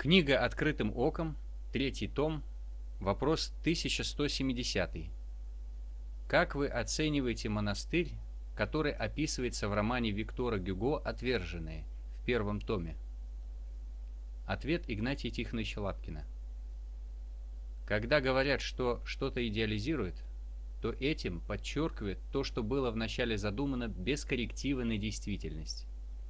Книга «Открытым оком», третий том, вопрос 1170. Как вы оцениваете монастырь, который описывается в романе Виктора Гюго «Отверженные» в первом томе? Ответ Игнатия Тихоновича Лапкина. Когда говорят, что что-то идеализируют, то этим подчеркивают то, что было вначале задумано без корректива на действительность.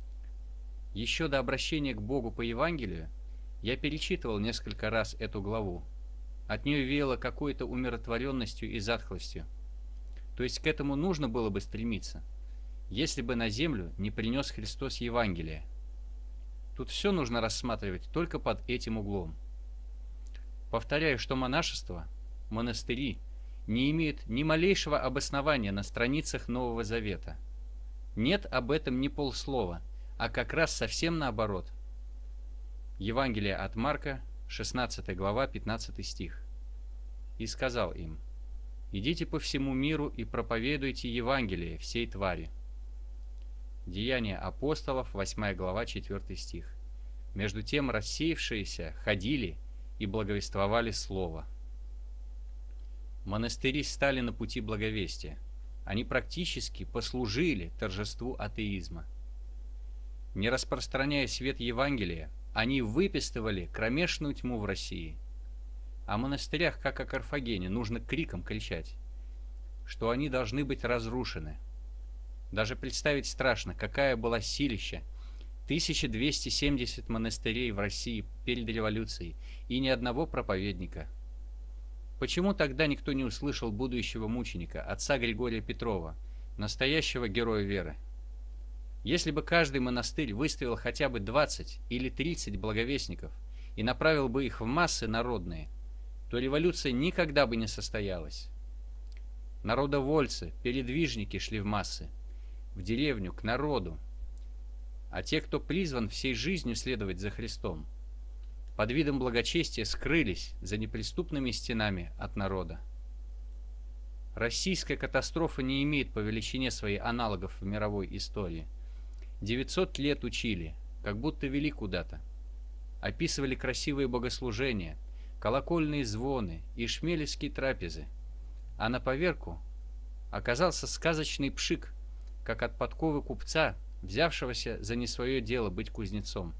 Еще до обращения к Богу по Евангелию я перечитывал несколько раз эту главу. От нее веяло какой-то умиротворенностью и затхлостью. То есть к этому нужно было бы стремиться, если бы на землю не принес Христос Евангелие. Тут все нужно рассматривать только под этим углом. Повторяю, что монашество, монастыри не имеют ни малейшего обоснования на страницах Нового Завета. Нет об этом ни полслова, а как раз совсем наоборот. Евангелие от Марка, 16 глава, 15 стих. «И сказал им: идите по всему миру и проповедуйте Евангелие всей твари». Деяния апостолов, 8 глава, 4 стих. «Между тем рассеявшиеся ходили и благовествовали слово». Монастыри стали на пути благовестия. Они практически послужили торжеству атеизма. Не распространяя свет Евангелия, они выпистывали кромешную тьму в России. О монастырях, как о Карфагене, нужно криком кричать, что они должны быть разрушены. Даже представить страшно, какая была силища. 1270 монастырей в России перед революцией и ни одного проповедника. Почему тогда никто не услышал будущего мученика, отца Григория Петрова, настоящего героя веры? Если бы каждый монастырь выставил хотя бы 20 или 30 благовестников и направил бы их в массы народные, то революция никогда бы не состоялась. Народовольцы, передвижники шли в массы, в деревню, к народу. А те, кто призван всей жизнью следовать за Христом, под видом благочестия скрылись за неприступными стенами от народа. Российская катастрофа не имеет по величине своей аналогов в мировой истории. 900 лет учили, как будто вели куда-то. Описывали красивые богослужения, колокольные звоны и шмелевские трапезы. А на поверку оказался сказочный пшик, как от подковы купца, взявшегося за не свое дело быть кузнецом.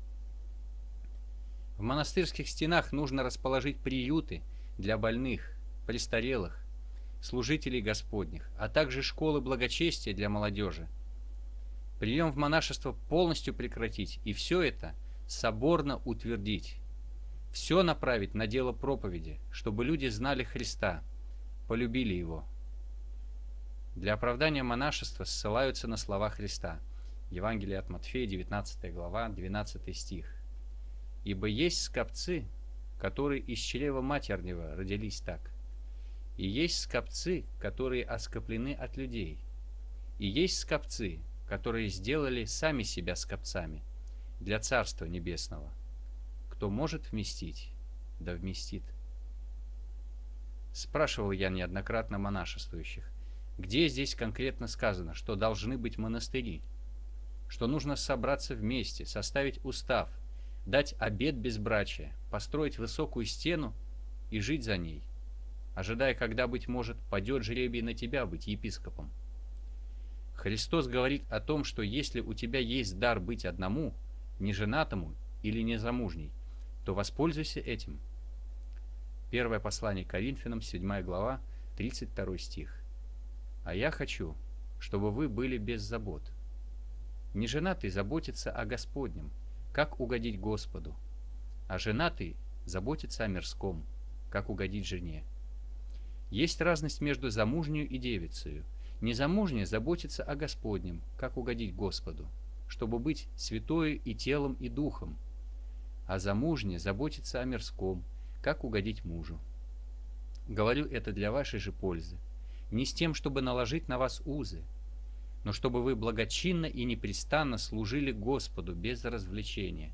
В монастырских стенах нужно расположить приюты для больных, престарелых, служителей Господних, а также школы благочестия для молодежи. Прием в монашество полностью прекратить и все это соборно утвердить. Все направить на дело проповеди, чтобы люди знали Христа, полюбили Его. Для оправдания монашества ссылаются на слова Христа. Евангелие от Матфея, 19 глава, 12 стих. «Ибо есть скопцы, которые из чрева матернего родились так, и есть скопцы, которые оскоплены от людей, и есть скопцы, которые сделали сами себя скопцами для Царства Небесного. Кто может вместить, да вместит». Спрашивал я неоднократно монашествующих, где здесь конкретно сказано, что должны быть монастыри, что нужно собраться вместе, составить устав, дать обет безбрачия, построить высокую стену и жить за ней, ожидая, когда, быть может, падет жребий на тебя быть епископом. Христос говорит о том, что если у тебя есть дар быть одному, неженатому или незамужней, то воспользуйся этим. Первое послание к Коринфянам, 7 глава, 32 стих. «А я хочу, чтобы вы были без забот». Неженатый заботится о Господнем, как угодить Господу, а женатый заботится о мирском, как угодить жене. Есть разность между замужнею и девицею. Незамужняя заботится о Господнем, как угодить Господу, чтобы быть святою и телом, и духом, а замужняя заботится о мирском, как угодить мужу. Говорю это для вашей же пользы, не с тем, чтобы наложить на вас узы, но чтобы вы благочинно и непрестанно служили Господу без развлечения.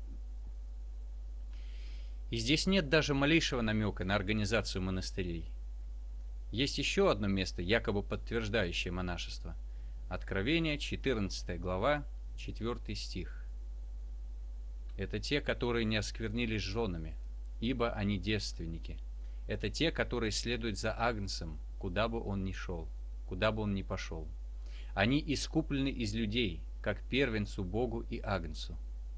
И здесь нет даже малейшего намека на организацию монастырей. Есть еще одно место, якобы подтверждающее монашество. Откровение, 14 глава, 4 стих. Это те, которые не осквернились женами, ибо они девственники. Это те, которые следуют за Агнцем, куда бы он ни шел, куда бы он ни пошел. Они искуплены из людей, как первенцу Богу и Агнцу.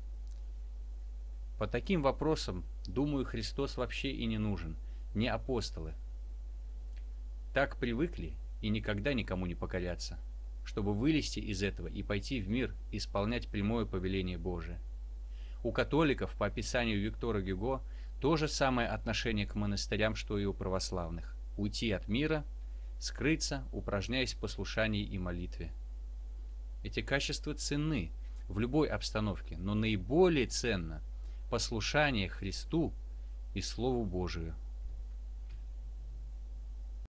По таким вопросам, думаю, Христос вообще и не нужен, не апостолы. Так привыкли и никогда никому не покорятся, чтобы вылезти из этого и пойти в мир исполнять прямое повеление Божие. У католиков, по описанию Виктора Гюго, то же самое отношение к монастырям, что и у православных. Уйти от мира, скрыться, упражняясь в послушании и молитве. Эти качества ценны в любой обстановке, но наиболее ценно послушание Христу и Слову Божию.